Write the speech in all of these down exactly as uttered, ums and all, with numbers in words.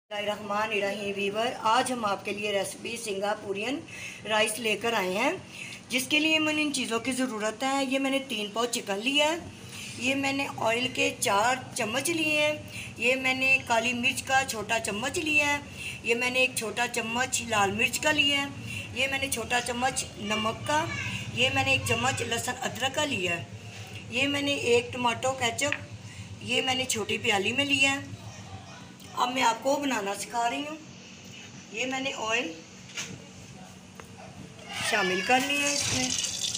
Rahman Weaver. आज हम आपके लिए रेसिपी सिंगापुरियन राइस लेकर आए हैं, जिसके लिए मैंने इन चीज़ों की ज़रूरत है। ये मैंने तीन पाव चिकन लिया है, ये मैंने ऑयल के चार चम्मच लिए हैं, ये मैंने काली मिर्च का छोटा चम्मच लिया है, ये मैंने एक छोटा चम्मच लाल मिर्च का लिया है, ये मैंने छोटा चम्मच नमक का, ये मैंने एक चम्मच लहसुन अदरक का लिया है, ये मैंने एक टमाटो केचप, ये मैंने छोटी प्याली में लिया है। अब मैं आपको बनाना सिखा रही हूँ। ये मैंने ऑयल शामिल कर लिया है, इसमें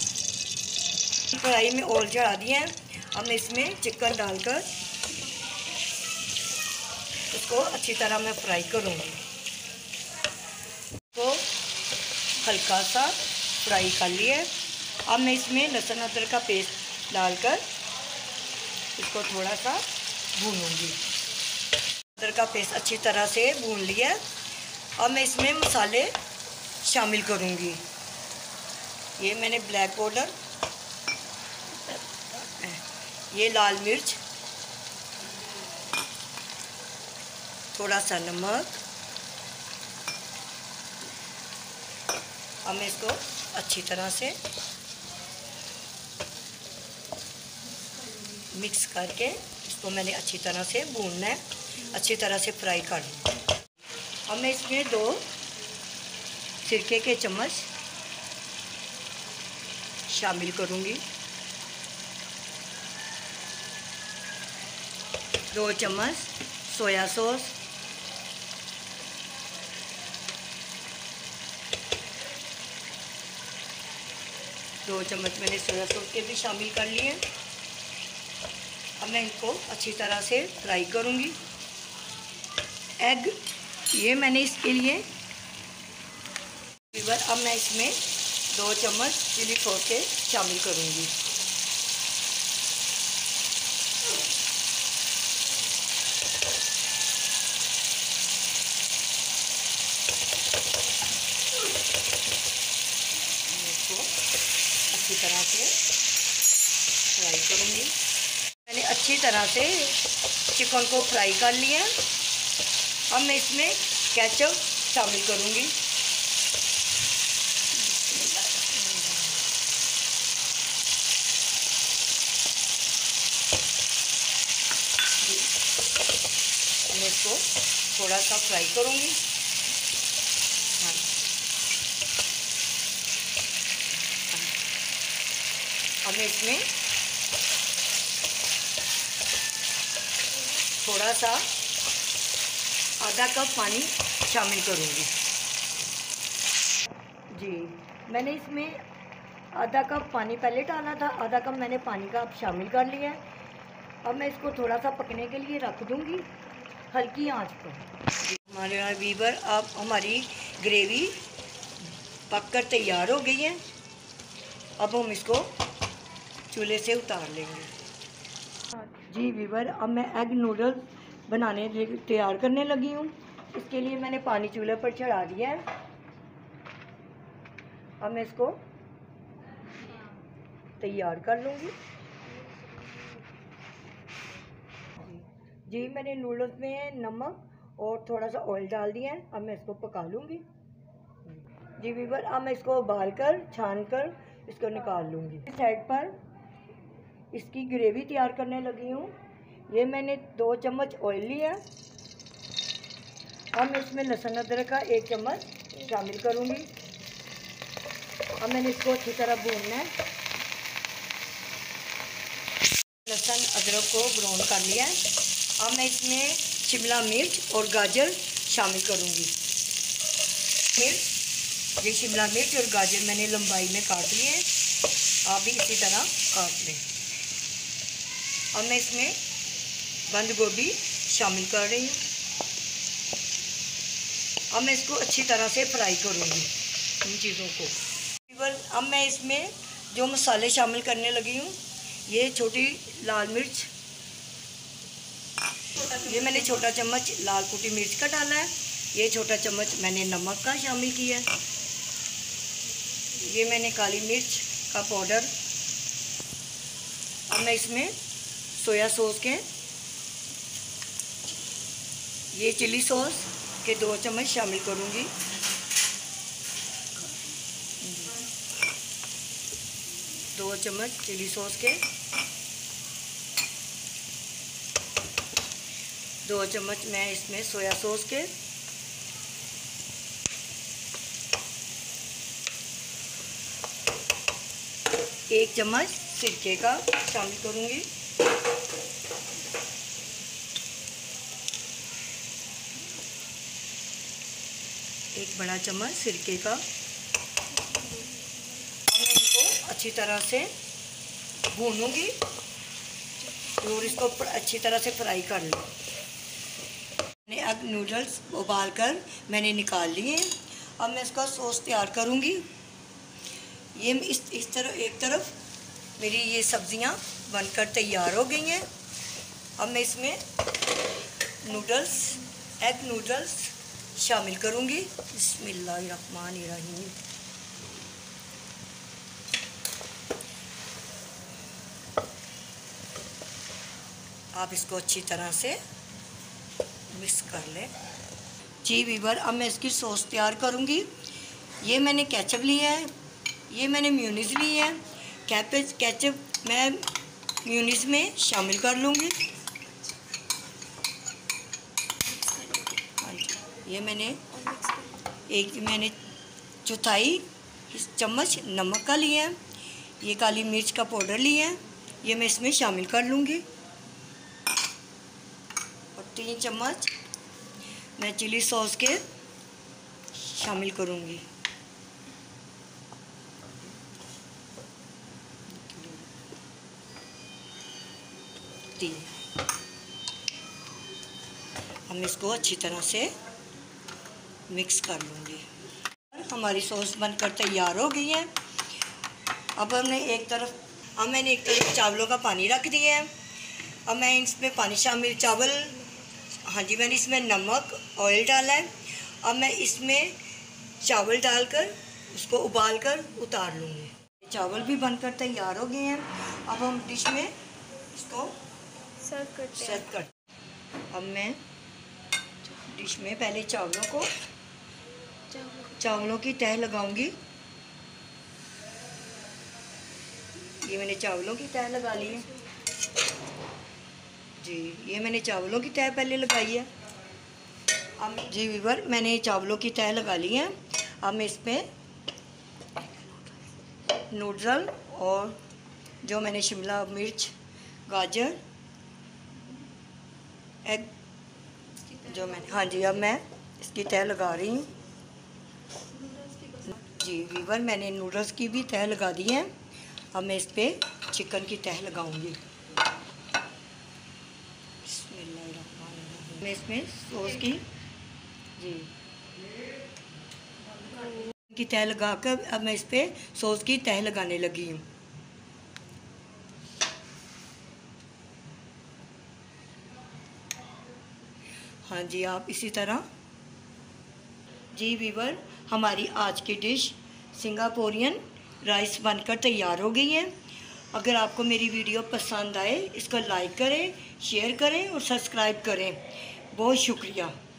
कढ़ाई में ऑयल चढ़ा दिया है। अब मैं इसमें चिकन डालकर इसको अच्छी तरह मैं फ्राई करूँगी। तो हल्का सा फ्राई कर लिया है। अब मैं इसमें लहसुन अदरक का पेस्ट डालकर इसको थोड़ा सा भूनूंगी। अदरक का पेस्ट अच्छी तरह से भून लिया। अब मैं इसमें मसाले शामिल करूंगी। ये मैंने ब्लैक पाउडर, ये लाल मिर्च, थोड़ा सा नमक। अब मैं इसको अच्छी तरह से मिक्स करके इसको मैंने अच्छी तरह से भूनना है, अच्छी तरह से फ्राई कर लूँ। अब मैं इसमें दो सिरके के चम्मच शामिल करूँगी, दो चम्मच सोया सॉस, दो चम्मच मैंने सोया सॉस के भी शामिल कर लिए। अब मैं इनको अच्छी तरह से फ्राई करूँगी। एग, ये मैंने इसके लिए अब मैं इसमें दो चम्मच चिली सॉस के शामिल करूँगी। इसको अच्छी तरह से फ्राई करूँगी। मैंने अच्छी तरह से चिकन को फ्राई कर लिया। अब मैं इसमें केचप शामिल करूँगी। मैं इसको थोड़ा सा फ्राई करूँगी। हाँ। अब मैं इसमें थोड़ा सा आधा कप पानी शामिल करूँगी। जी, मैंने इसमें आधा कप पानी पहले डाला था, आधा कप मैंने पानी का अब शामिल कर लिया है। अब मैं इसको थोड़ा सा पकने के लिए रख दूँगी हल्की आंच पर। हमारे यहाँ वीवर, अब हमारी ग्रेवी पककर तैयार हो गई है। अब हम इसको चूल्हे से उतार लेंगे। जी वीवर, अब मैं एग नूडल्स बनाने तैयार करने लगी हूँ। इसके लिए मैंने पानी चूल्हे पर चढ़ा दिया है। अब मैं इसको तैयार कर लूँगी। जी, मैंने नूडल्स में नमक और थोड़ा सा ऑयल डाल दिया है। अब मैं इसको पका लूँगी। जी वीवर, अब मैं इसको उबाल कर छान कर इसको निकाल लूँगी। इस साइड पर इसकी ग्रेवी तैयार करने लगी हूँ। ये मैंने दो चम्मच ऑयल लिया। अब मैं इसमें लहसुन अदरक का एक चम्मच शामिल करूँगी। अब मैंने इसको अच्छी तरह भूनना है। लहसुन अदरक को ब्राउन कर लिया है। अब मैं इसमें शिमला मिर्च और गाजर शामिल करूँगी। मिर्च, ये शिमला मिर्च और गाजर मैंने लंबाई में काट लिए हैं। आप भी इसी तरह काट लें। अब मैं इसमें बंद गोभी शामिल कर रही हूँ। अब मैं इसको अच्छी तरह से फ्राई करूँगी इन चीज़ों को। अब मैं इसमें जो मसाले शामिल करने लगी हूँ, ये छोटी लाल मिर्च, ये मैंने छोटा चम्मच लाल कुटी मिर्च का डाला है, ये छोटा चम्मच मैंने नमक का शामिल किया है, ये मैंने काली मिर्च का पाउडर। अब मैं इसमें सोया सॉस के, ये चिली सॉस, के दो चम्मच शामिल करूँगी। दो चम्मच चिली सॉस के, दो चम्मच मैं इसमें सोया सॉस के, एक चम्मच सिरके का शामिल करूँगी। एक बड़ा चम्मच सिरके का। अब मैं इसको अच्छी तरह से भूनूंगी और इसको अच्छी तरह से फ्राई कर लूँ। मैंने अब नूडल्स उबाल कर मैंने निकाल लिए। अब मैं इसका सॉस तैयार करूँगी। ये इस इस तरह एक तरफ मेरी ये सब्ज़ियाँ बनकर तैयार हो गई हैं। अब मैं इसमें नूडल्स एग नूडल्स शामिल करूँगी। बिस्मिल्लाहिर्रहमानिर्रहीम। आप इसको अच्छी तरह से मिक्स कर लें। जी वीवर, अब मैं इसकी सॉस तैयार करूँगी। ये मैंने केचप लिया है, ये मैंने म्यूनीज़ ली है। कैपेज केचप मैं म्यूनीज़ में शामिल कर लूँगी। हाँ जी, ये मैंने एक मैंने चौथाई चम्मच नमक का लिया है। ये काली मिर्च का पाउडर लिया है, ये मैं इसमें शामिल कर लूँगी। और तीन चम्मच मैं चिली सॉस के शामिल करूँगी। हम इसको अच्छी तरह से मिक्स कर लूँगी। हमारी सॉस बनकर तैयार हो गई है। अब हमने एक तरफ अब मैंने एक तरफ चावलों का पानी रख दिया है। अब मैं इसमें पानी शामिल चावल हाँ जी मैंने इसमें नमक ऑयल डाला है। अब मैं इसमें चावल डालकर उसको उबाल कर उतार लूँगी। चावल भी बनकर तैयार हो गए हैं। अब हम डिश में इसको सर्व करते सर्व करते अब मैं डिश में पहले चावलों को चावलों की तह लगाऊंगी। ये मैंने चावलों की तह लगा ली है। जी, ये मैंने चावलों की तह पहले लगाई है। अब जी वीवर, मैंने चावलों की तह लगा ली है। अब मैं इसमें नूडल और जो मैंने शिमला मिर्च, गाजर, एग जो मैंने हाँ जी अब मैं इसकी तह लगा रही हूँ। जी वीवर, मैंने नूडल्स की भी तह लगा दी है। अब मैं इस पर चिकन की तह लगाऊंगी। मैं इसमें सॉस की जी की तह लगाकर अब मैं इस पर सॉस की तह लगाने लगी हूँ। हाँ जी, आप इसी तरह जी वीवर, हमारी आज की डिश सिंगापुरियन राइस बनकर तैयार हो गई है। अगर आपको मेरी वीडियो पसंद आए इसको लाइक करें, शेयर करें और सब्सक्राइब करें। बहुत शुक्रिया।